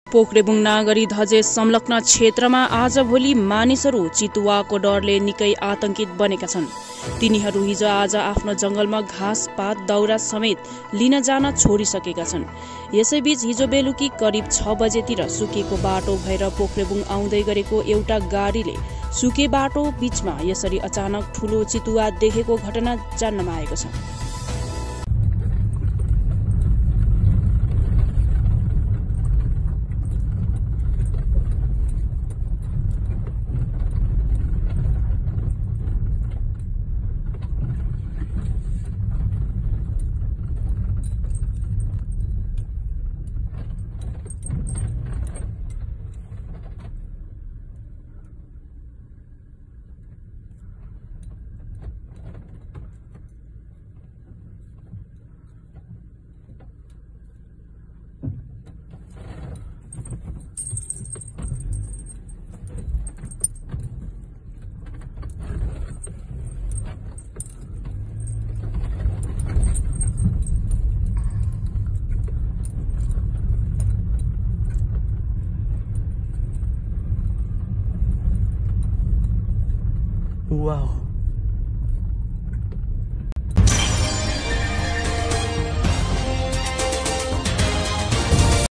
पोख्रेबुङ नागरी धजे संलग्न क्षेत्रमा आजभोलि मानिसहरू चितुवाको डरले निकै आतंकित बनेका छन्। तिनीहरू हिजो आज आफ्नो जंगलमा घाँस पात दाउरा समेत लिन जान छोडिसकेका छन्। यसैबीच हिजो बेलुकी करिब 6 बजेतिर सुकेको बाटो भएर पोख्रेबुङ आउँदै गरेको एउटा गाडीले सुके बाटो बीचमा यसरी अचानक ठूलो चितुवा देखेको घटना जान्नमा आएको छ। Wow.